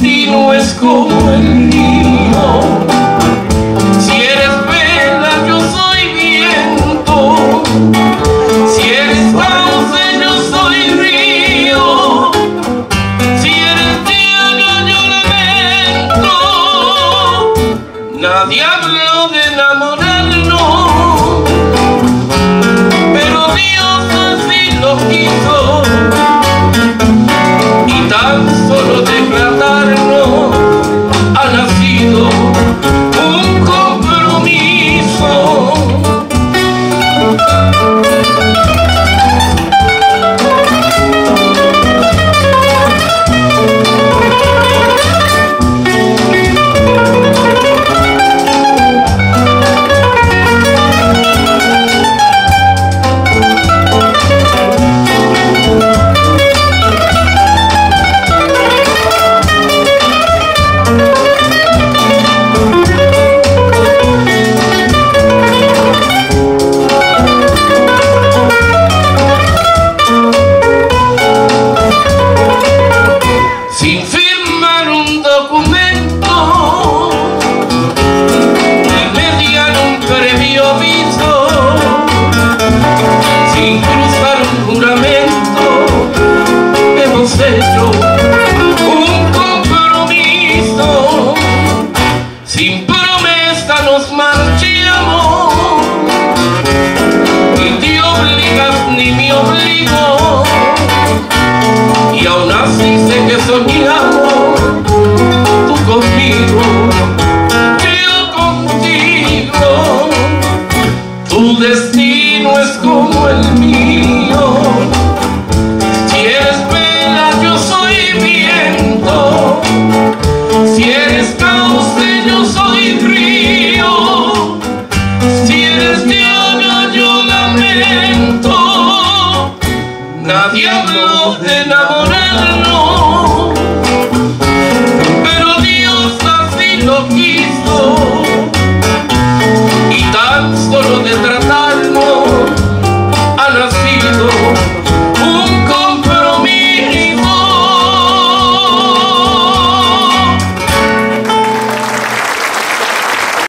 destino es como el mío. Si eres vela, yo soy viento. Si eres cauce, yo soy río. Si eres tierra, yo lamento. Nadie habló de enamorarnos, pero Dios así lo quiso. Y tan solo de tratarnos ha nacido un compromiso. Sin firmar un documento, ni mediar un previo aviso, sin cruzar un juramento, hemos hecho un compromiso. Sin promesa nos marchamos, ni te obligas ni me obligo. Y aún así sé que soñamos, tú conmigo, yo contigo. Tu destino es como el mío. Si eres vela, yo soy viento. Si eres cauce, yo soy río. Si eres tierra, yo lamento. Nadie habló de enamorarnos, pero Dios así lo quiso. Y tan solo de